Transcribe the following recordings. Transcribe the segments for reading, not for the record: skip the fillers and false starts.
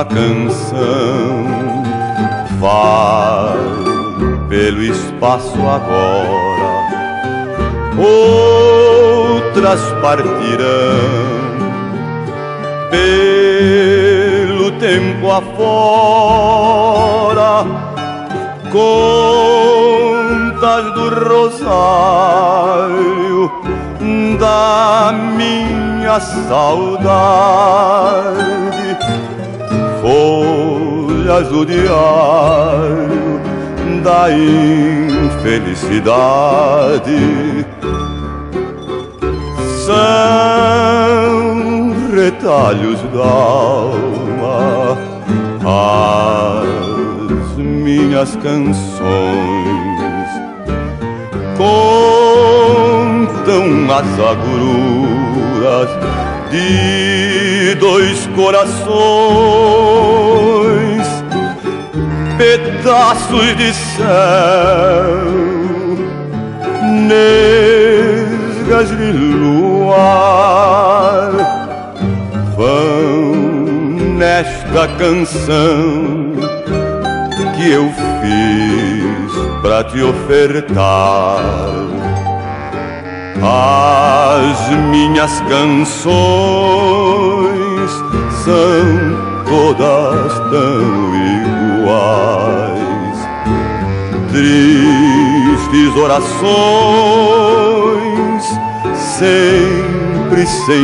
uma canção vai pelo espaço agora, outras partirão pelo tempo afora, contas do rosário da minha saudade, folhas do diário da infelicidade, são retalhos d'alma as minhas canções, contam as agruras de dois corações, pedaços de céu, nesgas de luar, vão nesta canção que eu fiz pra te ofertar. As minhas canções são todas tão iguais, tristes orações, sempre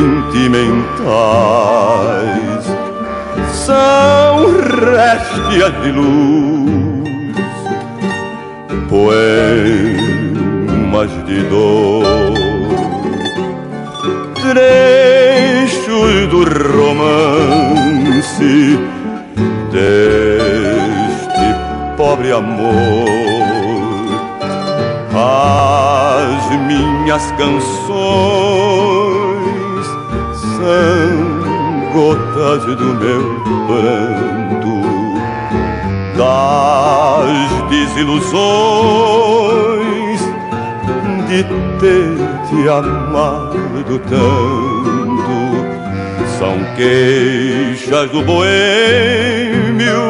sentimentais, são réstias de luz, poemas de dor, trechos do romance deste pobre amor. As minhas canções são gotas do meu pranto, das desilusões de ter te amado tanto, são queixas do boêmio,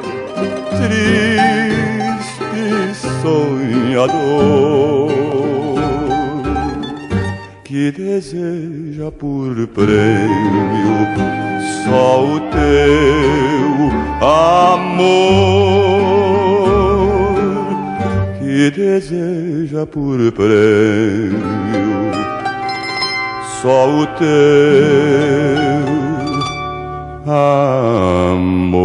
triste sonhador, que deseja por prêmio só o teu amor, que deseja por prêmio só o teu amor.